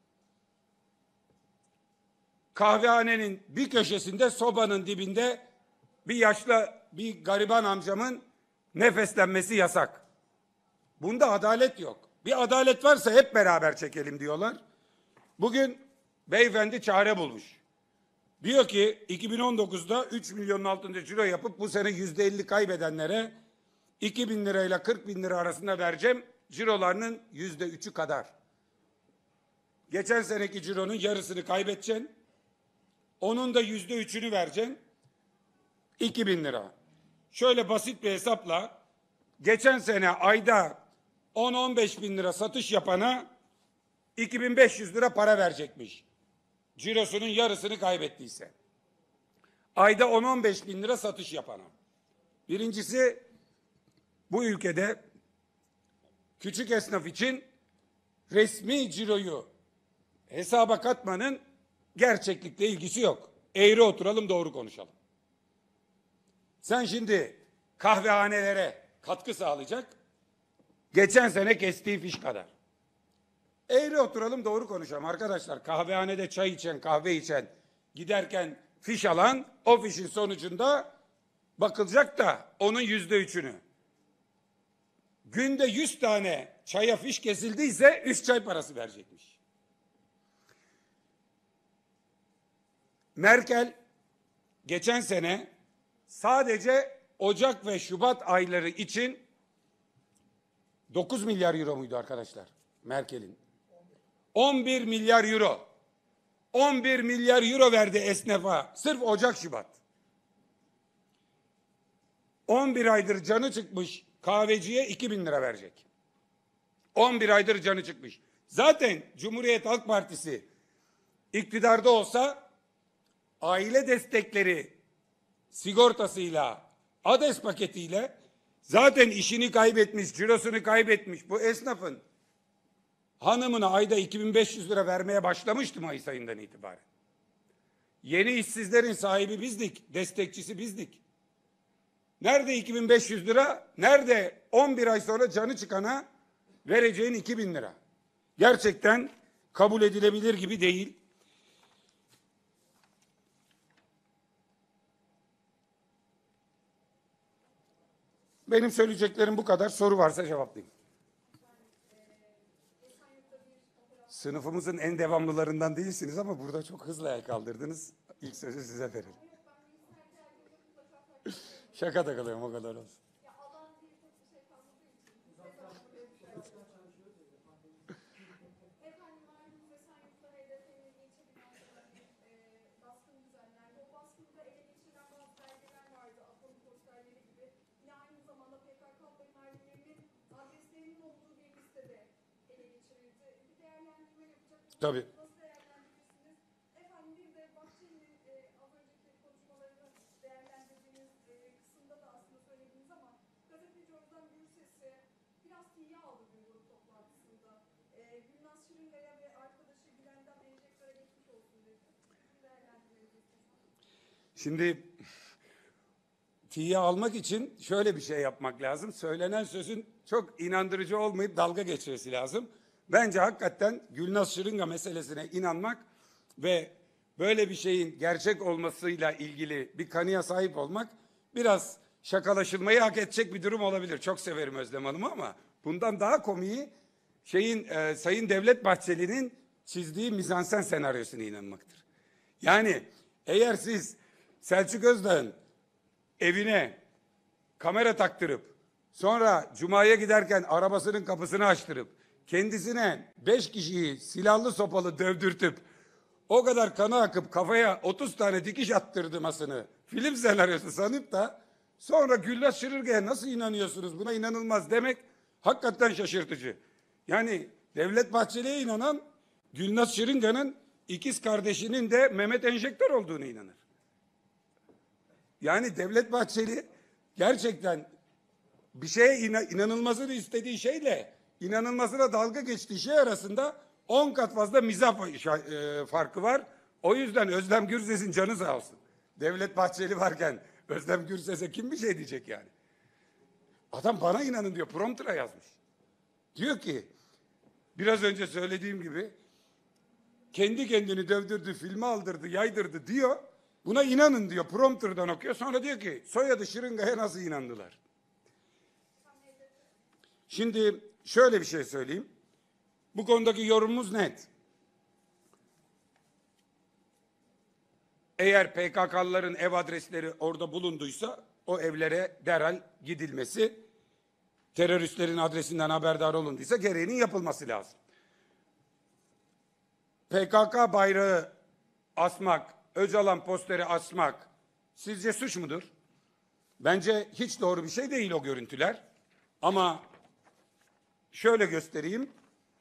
A: Kahvehanenin bir köşesinde, sobanın dibinde bir yaşlı, bir gariban amcamın nefeslenmesi yasak. Bunda adalet yok. Bir adalet varsa hep beraber çekelim diyorlar. Bugün beyefendi çare bulmuş. Diyor ki 2019'da 3 milyonun altında ciro yapıp bu sene %50 kaybedenlere 2.000 lirayla 40.000 lira arasında vereceğim. Cirolarının %3'ü kadar. Geçen seneki cironun yarısını kaybedeceksin. Onun da %3'ünü vereceksin. 2.000 lira. Şöyle basit bir hesapla geçen sene ayda 10-15 bin lira satış yapana 2.500 lira para verecekmiş. Cirosunun yarısını kaybettiyse. Ayda 10-15 bin lira satış yapana. Birincisi, bu ülkede küçük esnaf için resmi ciroyu hesaba katmanın gerçeklikle ilgisi yok. Eğri oturalım, doğru konuşalım. Sen şimdi kahvehanelere katkı sağlayacak, geçen sene kestiği fiş kadar. Eğri oturalım, doğru konuşalım arkadaşlar. Kahvehanede çay içen, kahve içen, giderken fiş alan, o fişin sonucunda bakılacak da onun %3'ünü. Günde 100 tane çaya fiş kesildiyse 3 çay parası verecekmiş. Merkel geçen sene sadece Ocak ve Şubat ayları için 9 milyar euro muydu arkadaşlar Merkel'in? 11 milyar euro. 11 milyar euro verdi esnafa sırf Ocak Şubat. 11 aydır canı çıkmış kahveciye 2.000 lira verecek. 11 aydır canı çıkmış. Zaten Cumhuriyet Halk Partisi iktidarda olsa aile destekleri sigortasıyla, ADES paketiyle zaten işini kaybetmiş, cirosunu kaybetmiş bu esnafın hanımına ayda 2.500 lira vermeye başlamıştı Mayıs ayından itibaren. Yeni işsizlerin sahibi bizdik, destekçisi bizdik. Nerede 2.500 lira? Nerede 11 ay sonra canı çıkana vereceğin 2.000 lira? Gerçekten kabul edilebilir gibi değil. Benim söyleyeceklerim bu kadar. Soru varsa cevaplayayım. Sınıfımızın en devamlılarından değilsiniz ama burada çok hızlı el kaldırdınız. İlk sözü size verelim. Şaka takılıyorum, o kadar olsun. Tabii.
B: Efendim bir de Bahçeli'nin az önceki konuşmalarını değerlendirdiğiniz kısımda da aslında söylediğiniz ama gazeteci Özlem Gürses'i biraz tiye aldı bir grup toplantısında. Gülnaz Şırınga'ya ve arkadaşı Gülen'den enjektöre geçmiş olsun dedi.
A: Şimdi tiye almak için şöyle bir şey yapmak lazım. Söylenen sözün çok inandırıcı olmayıp dalga geçmesi lazım. Bence hakikaten Gülnaz Şırınga meselesine inanmak ve böyle bir şeyin gerçek olmasıyla ilgili bir kanıya sahip olmak biraz şakalaşılmayı hak edecek bir durum olabilir. Çok severim Özlem Hanım'ı ama bundan daha komiği Sayın Devlet Bahçeli'nin çizdiği mizansen senaryosuna inanmaktır. Yani eğer siz Selçuk Özdağ'ın evine kamera taktırıp sonra Cuma'ya giderken arabasının kapısını açtırıp kendisine 5 kişiyi silahlı sopalı dövdürtüp o kadar kanı akıp kafaya 30 tane dikiş attırmasını film senaryosu sanıp da sonra Gülnaz Şırınga'ya nasıl inanıyorsunuz, buna inanılmaz demek hakikaten şaşırtıcı. Yani Devlet Bahçeli'ye inanan Gülnaz Şırınga'nın ikiz kardeşinin de Mehmet Enjektör olduğunu inanır. Yani Devlet Bahçeli gerçekten bir şeye inanılmasını istediği şeyle inanılmasına dalga geçtiği şey arasında 10 kat fazla mizah farkı var. O yüzden Özlem Gürses'in canı sağ olsun. Devlet Bahçeli varken Özlem Gürses'e kim bir şey diyecek yani? Adam bana inanın diyor, prompter'a yazmış. Diyor ki biraz önce söylediğim gibi kendi kendini dövdürdü, filme aldırdı, yaydırdı diyor. Buna inanın diyor, prompter'dan okuyor. Sonra diyor ki soyadı Şırınga'ya nasıl inandılar? Şimdi şöyle bir şey söyleyeyim. Bu konudaki yorumumuz net. Eğer PKK'lıların ev adresleri orada bulunduysa o evlere derhal gidilmesi, teröristlerin adresinden haberdar olunduysa gereğinin yapılması lazım. PKK bayrağı asmak, Öcalan posteri asmak sizce suç mudur? Bence hiç doğru bir şey değil o görüntüler. Ama şöyle göstereyim.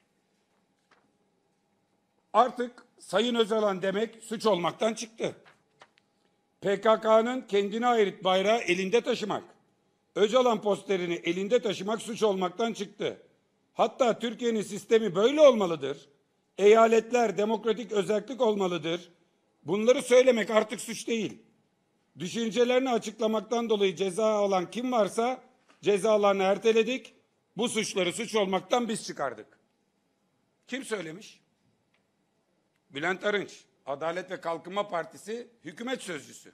A: Artık Sayın Öcalan demek suç olmaktan çıktı. PKK'nın kendine ait bayrağı elinde taşımak, Öcalan posterini elinde taşımak suç olmaktan çıktı. Hatta Türkiye'nin sistemi böyle olmalıdır. Eyaletler demokratik özellik olmalıdır. Bunları söylemek artık suç değil. Düşüncelerini açıklamaktan dolayı ceza alan kim varsa cezalarını erteledik. Bu suçları suç olmaktan biz çıkardık. Kim söylemiş? Bülent Arınç, Adalet ve Kalkınma Partisi hükümet sözcüsü.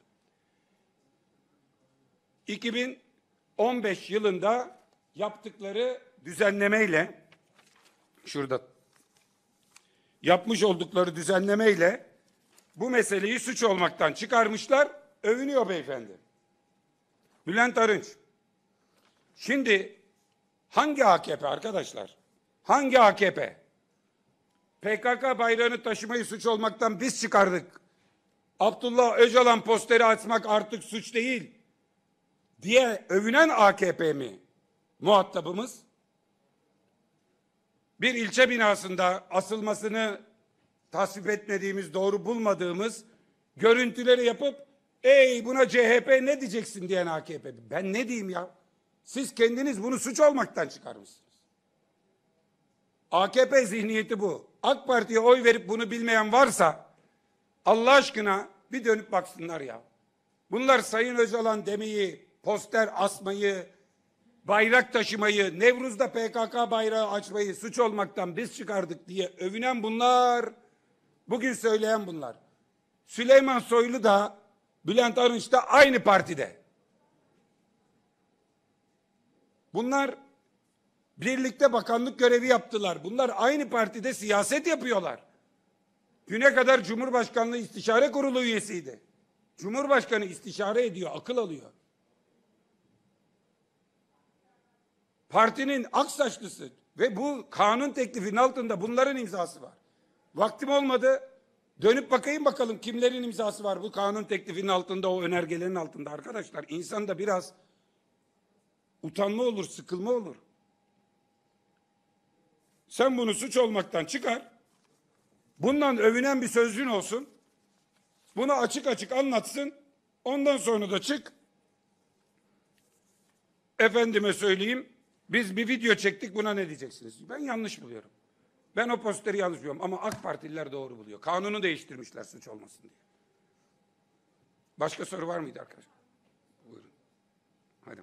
A: 2015 yılında yaptıkları düzenlemeyle, şurada yapmış oldukları düzenlemeyle bu meseleyi suç olmaktan çıkarmışlar, övünüyor beyefendi. Bülent Arınç. Şimdi hangi AKP arkadaşlar? Hangi AKP? PKK bayrağını taşımayı suç olmaktan biz çıkardık. Abdullah Öcalan posteri atmak artık suç değil diye övünen AKP mi muhatabımız? Bir ilçe binasında asılmasını tasvip etmediğimiz, doğru bulmadığımız görüntüleri yapıp ey buna CHP ne diyeceksin diyen AKP. Ben ne diyeyim ya? Siz kendiniz bunu suç olmaktan çıkarmışsınız. AKP zihniyeti bu. AK Parti'ye oy verip bunu bilmeyen varsa Allah aşkına bir dönüp baksınlar ya. Bunlar Sayın Öcalan demeyi, poster asmayı, bayrak taşımayı, Nevruz'da PKK bayrağı açmayı suç olmaktan biz çıkardık diye övünen bunlar, bugün söyleyen bunlar. Süleyman Soylu da Bülent Arınç da aynı partide. Bunlar birlikte bakanlık görevi yaptılar. Bunlar aynı partide siyaset yapıyorlar. Düne kadar Cumhurbaşkanlığı İstişare Kurulu üyesiydi. Cumhurbaşkanı istişare ediyor, akıl alıyor. Partinin aksaçlısı ve bu kanun teklifinin altında bunların imzası var. Vaktim olmadı. Dönüp bakayım bakalım kimlerin imzası var bu kanun teklifinin altında, o önergelerin altında. Arkadaşlar insanda biraz utanma olur, sıkılma olur. Sen bunu suç olmaktan çıkar. Bundan övünen bir sözcüğün olsun. Bunu açık açık anlatsın. Ondan sonra da çık. Efendime söyleyeyim. Biz bir video çektik, buna ne diyeceksiniz? Ben yanlış buluyorum. Ben o posteri yanlış buluyorum ama AK Partililer doğru buluyor. Kanunu değiştirmişler suç olmasın diye. Başka soru var mıydı arkadaşlar? Buyurun. Hadi.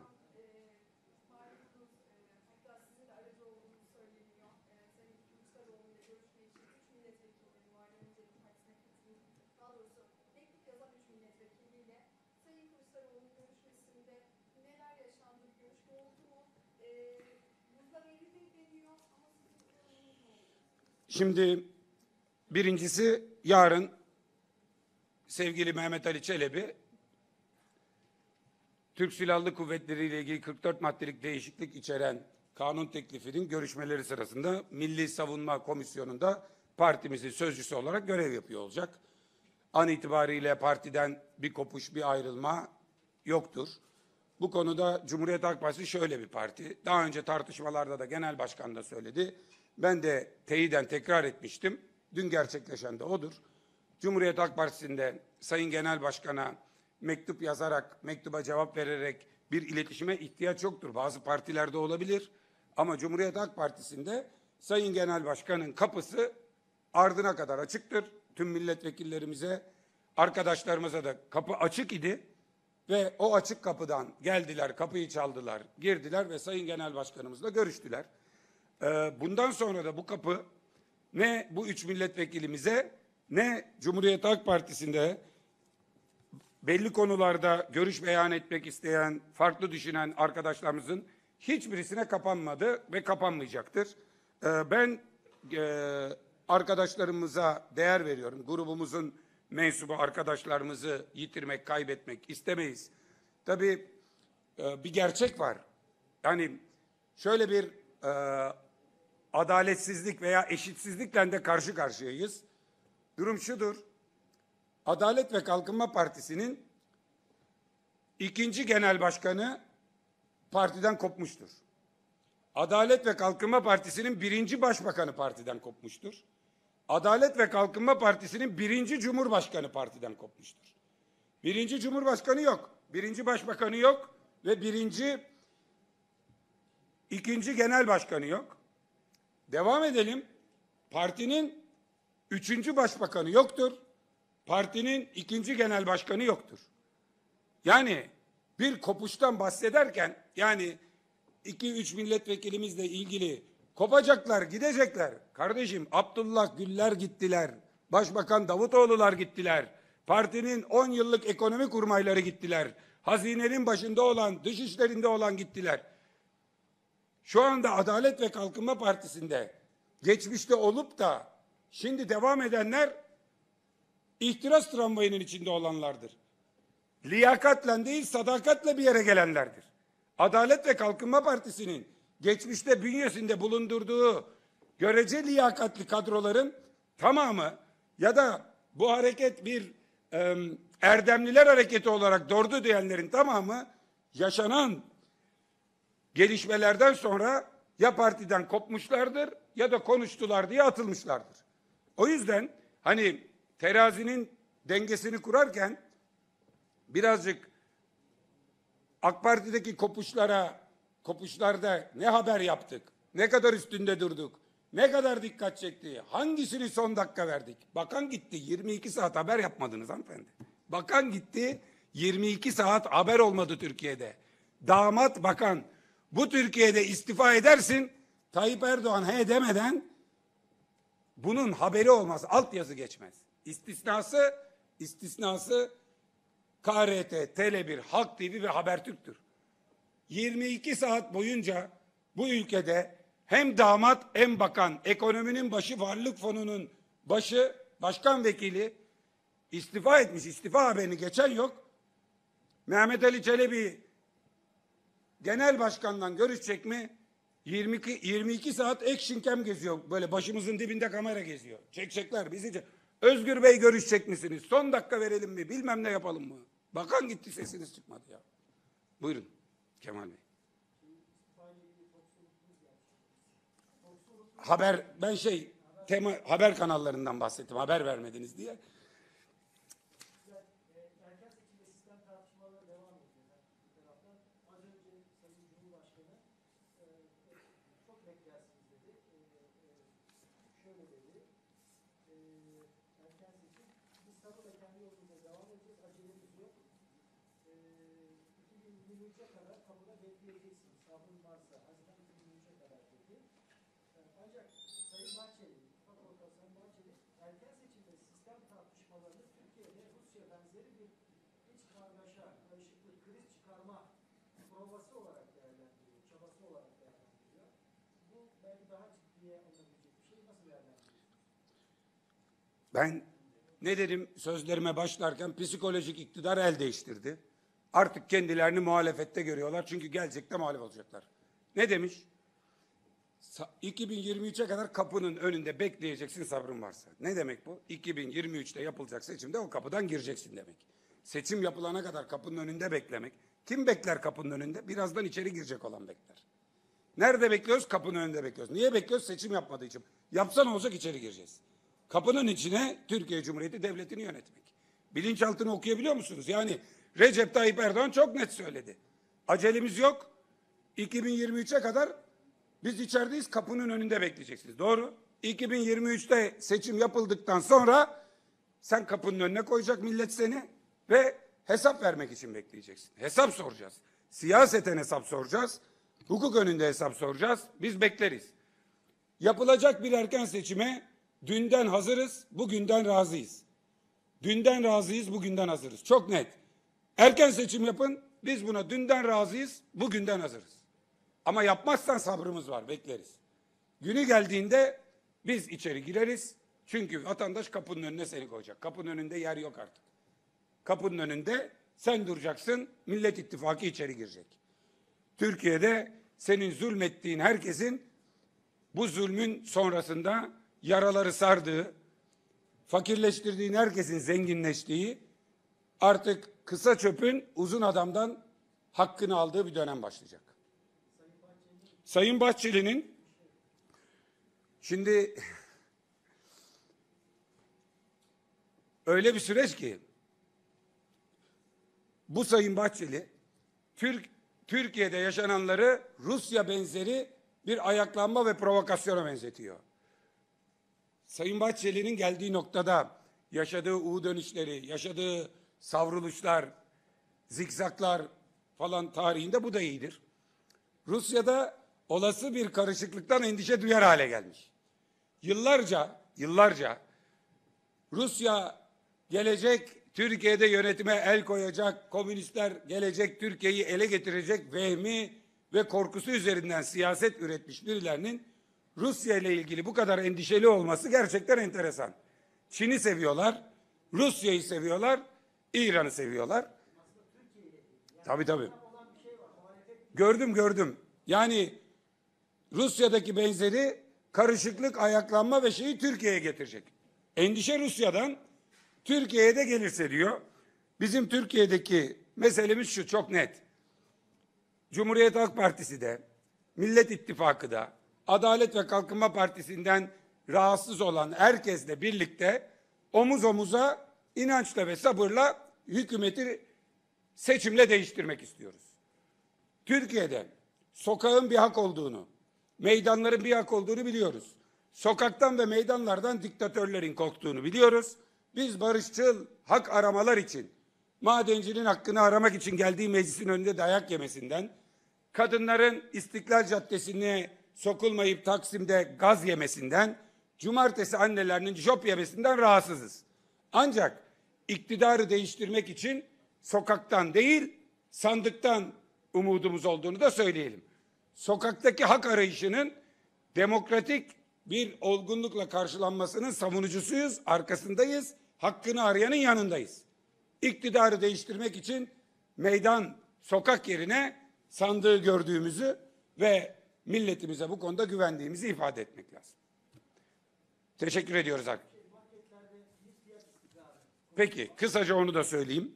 A: Şimdi birincisi, yarın sevgili Mehmet Ali Çelebi Türk Silahlı Kuvvetleri ile ilgili 44 maddelik değişiklik içeren kanun teklifinin görüşmeleri sırasında Milli Savunma Komisyonu'nda partimizin sözcüsü olarak görev yapıyor olacak. An itibariyle partiden bir kopuş, bir ayrılma yoktur. Bu konuda Cumhuriyet Halk Partisi şöyle bir parti. Daha önce tartışmalarda da genel başkan da söyledi. Ben de teyiden tekrar etmiştim. Dün gerçekleşen de odur. Cumhuriyet Halk Partisi'nde Sayın Genel Başkan'a mektup yazarak, mektuba cevap vererek bir iletişime ihtiyaç yoktur. Bazı partilerde olabilir. Ama Cumhuriyet Halk Partisi'nde Sayın Genel Başkan'ın kapısı ardına kadar açıktır. Tüm milletvekillerimize, arkadaşlarımıza da kapı açık idi. Ve o açık kapıdan geldiler, kapıyı çaldılar, girdiler ve Sayın Genel Başkanımızla görüştüler. Bundan sonra da bu kapı ne bu üç milletvekilimize ne Cumhuriyet Halk Partisi'nde belli konularda görüş beyan etmek isteyen, farklı düşünen arkadaşlarımızın hiçbirisine kapanmadı ve kapanmayacaktır. Ben arkadaşlarımıza değer veriyorum. Grubumuzun mensubu arkadaşlarımızı yitirmek, kaybetmek istemeyiz. Tabii bir gerçek var. Yani şöyle bir adaletsizlik veya eşitsizlikle de karşı karşıyayız. Durum şudur. Adalet ve Kalkınma Partisi'nin ikinci genel başkanı partiden kopmuştur. Adalet ve Kalkınma Partisi'nin birinci başbakanı partiden kopmuştur. Adalet ve Kalkınma Partisi'nin birinci cumhurbaşkanı partiden kopmuştur. Birinci cumhurbaşkanı yok, birinci başbakanı yok ve ikinci genel başkanı yok. Devam edelim. Partinin üçüncü başbakanı yoktur. Partinin ikinci genel başkanı yoktur. Yani bir kopuştan bahsederken, yani 2-3 milletvekilimizle ilgili kopacaklar, gidecekler. Kardeşim, Abdullah Gül'ler gittiler. Başbakan Davutoğlu'lar gittiler. Partinin 10 yıllık ekonomi kurmayları gittiler. Hazinenin başında olan, dış işlerinde olan gittiler. Şu anda Adalet ve Kalkınma Partisi'nde geçmişte olup da şimdi devam edenler ihtiras tramvayının içinde olanlardır. Liyakatla değil, sadakatle bir yere gelenlerdir. Adalet ve Kalkınma Partisi'nin geçmişte bünyesinde bulundurduğu görece liyakatli kadroların tamamı ya da bu hareket bir erdemliler hareketi olarak doğru diyenlerin tamamı yaşanan gelişmelerden sonra ya partiden kopmuşlardır ya da konuştular diye atılmışlardır. O yüzden hani terazinin dengesini kurarken birazcık AK Parti'deki kopuşlarda ne haber yaptık, ne kadar üstünde durduk, ne kadar dikkat çekti, hangisini son dakika verdik? Bakan gitti, 22 saat haber yapmadınız hanımefendi. Bakan gitti, 22 saat haber olmadı Türkiye'de. Damat bakan, bu Türkiye'de istifa edersin, Tayyip Erdoğan he demeden bunun haberi olmaz, altyazı geçmez. İstisnası KRT, Tele1, Halk TV ve Habertürk'tür. 22 saat boyunca bu ülkede hem damat hem bakan, ekonominin başı, varlık fonunun başı, başkan vekili istifa etmiş. İstifa haberini geçen yok. Mehmet Ali Çelebi genel başkanla görüşecek mi? 22 saat action cam geziyor. Böyle başımızın dibinde kamera geziyor. Çekecekler bizi. Özgür Bey görüşecek misiniz? Son dakika verelim mi? Bilmem ne yapalım mı? Bakan gitti, sesiniz çıkmadı ya. Buyurun Kemal Bey. Haber kanallarından bahsettim. Haber vermediniz diye.
C: erken seçimde sistem tartışmalarını Türkiye'de Rusya benzeri bir iç kargaşa, karışıklık, kriz çıkarma provası olarak değerlendiriyor, çabası olarak değerlendiriyor. Bu belki daha ciddiye alınabilecek bir şey. Nasıl değerlendiriyorsunuz?
A: Ben ne dedim sözlerime başlarken, psikolojik iktidar el değiştirdi. Artık kendilerini muhalefette görüyorlar çünkü gelecekte muhalif olacaklar. Ne demiş? 2023'e kadar kapının önünde bekleyeceksin sabrın varsa. Ne demek bu? 2023'te yapılacak seçimde o kapıdan gireceksin demek. Seçim yapılana kadar kapının önünde beklemek. Kim bekler kapının önünde? Birazdan içeri girecek olan bekler. Nerede bekliyoruz? Kapının önünde bekliyoruz. Niye bekliyoruz? Seçim yapmadığı için. Yapsa ne olacak? İçeri gireceğiz. Kapının içine Türkiye Cumhuriyeti Devleti'ni yönetmek. Bilinçaltını okuyabiliyor musunuz? Yani Recep Tayyip Erdoğan çok net söyledi. Acelemiz yok. 2023'e kadar biz içerideyiz, kapının önünde bekleyeceksiniz. Doğru. 2023'te seçim yapıldıktan sonra sen kapının önüne koyacak millet seni ve hesap vermek için bekleyeceksin. Hesap soracağız. Siyaseten hesap soracağız. Hukuk önünde hesap soracağız. Biz bekleriz. Yapılacak bir erken seçime dünden hazırız, bugünden razıyız. Dünden razıyız, bugünden hazırız. Çok net. Erken seçim yapın, biz buna dünden razıyız, bugünden hazırız. Ama yapmazsan sabrımız var, bekleriz. Günü geldiğinde biz içeri gireriz. Çünkü vatandaş kapının önüne seni koyacak. Kapının önünde yer yok artık. Kapının önünde sen duracaksın, Millet İttifakı içeri girecek. Türkiye'de senin zulmettiğin herkesin bu zulmün sonrasında yaraları sardığı, fakirleştirdiğin herkesin zenginleştiği, artık kısa çöpün uzun adamdan hakkını aldığı bir dönem başlayacak. Sayın Bahçeli'nin şimdi öyle bir süreç ki bu Sayın Bahçeli Türkiye'de yaşananları Rusya benzeri bir ayaklanma ve provokasyona benzetiyor. Sayın Bahçeli'nin geldiği noktada yaşadığı U dönüşleri, yaşadığı savruluşlar, zikzaklar falan tarihinde bu da iyidir. Rusya'da olası bir karışıklıktan endişe duyar hale gelmiş. Yıllarca Rusya gelecek, Türkiye'de yönetime el koyacak, komünistler gelecek, Türkiye'yi ele getirecek vehmi ve korkusu üzerinden siyaset üretmiş birilerinin Rusya ile ilgili bu kadar endişeli olması gerçekten enteresan. Çin'i seviyorlar, Rusya'yı seviyorlar, İran'ı seviyorlar. Tabii. Gördüm. Yani Rusya'daki benzeri karışıklık, ayaklanma ve şeyi Türkiye'ye getirecek. Endişe Rusya'dan, Türkiye'ye de gelirse diyor. Bizim Türkiye'deki meselemiz şu, çok net. Cumhuriyet Halk Partisi de, Millet İttifakı da, Adalet ve Kalkınma Partisi'nden rahatsız olan herkesle birlikte omuz omuza inançla ve sabırla hükümeti seçimle değiştirmek istiyoruz. Türkiye'de sokağın bir hak olduğunu, meydanların bir hak olduğunu biliyoruz. Sokaktan ve meydanlardan diktatörlerin korktuğunu biliyoruz. Biz barışçıl hak aramalar için, madencinin hakkını aramak için geldiği meclisin önünde dayak yemesinden, kadınların İstiklal Caddesi'ne sokulmayıp Taksim'de gaz yemesinden, cumartesi annelerinin job yemesinden rahatsızız. Ancak iktidarı değiştirmek için sokaktan değil, sandıktan umudumuz olduğunu da söyleyelim. Sokaktaki hak arayışının demokratik bir olgunlukla karşılanmasının savunucusuyuz, arkasındayız, hakkını arayanın yanındayız. İktidarı değiştirmek için meydan, sokak yerine sandığı gördüğümüzü ve milletimize bu konuda güvendiğimizi ifade etmek lazım. Teşekkür ediyoruz. Peki, kısaca onu da söyleyeyim.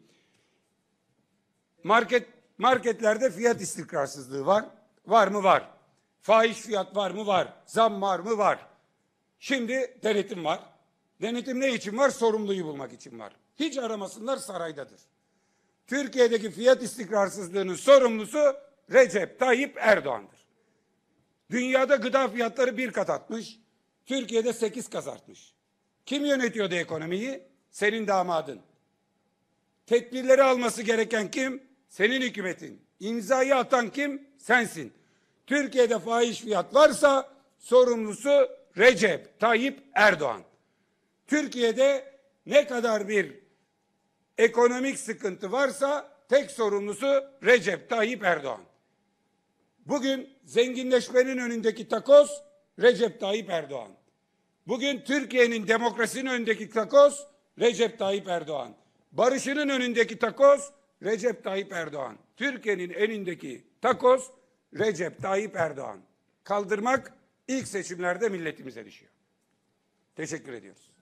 A: Marketlerde fiyat istikrarsızlığı var. Var mı? Var. Fahiş fiyat var mı? Var. Zam var mı? Var. Şimdi denetim var. Denetim ne için var? Sorumluyu bulmak için var. Hiç aramasınlar, saraydadır. Türkiye'deki fiyat istikrarsızlığının sorumlusu Recep Tayyip Erdoğan'dır. Dünyada gıda fiyatları 1 kat artmış. Türkiye'de 8 kat artmış. Kim yönetiyordu ekonomiyi? Senin damadın. Tedbirleri alması gereken kim? Senin hükümetin. İmzayı atan kim? Sensin. Türkiye'de fahiş fiyat varsa sorumlusu Recep Tayyip Erdoğan. Türkiye'de ne kadar bir ekonomik sıkıntı varsa tek sorumlusu Recep Tayyip Erdoğan. Bugün zenginleşmenin önündeki takoz Recep Tayyip Erdoğan. Bugün Türkiye'nin demokrasinin önündeki takoz Recep Tayyip Erdoğan. Barışının önündeki takoz Recep Tayyip Erdoğan. Türkiye'nin önündeki takoz Recep Tayyip Erdoğan. Kaldırmak ilk seçimlerde milletimize düşüyor. Teşekkür ediyoruz.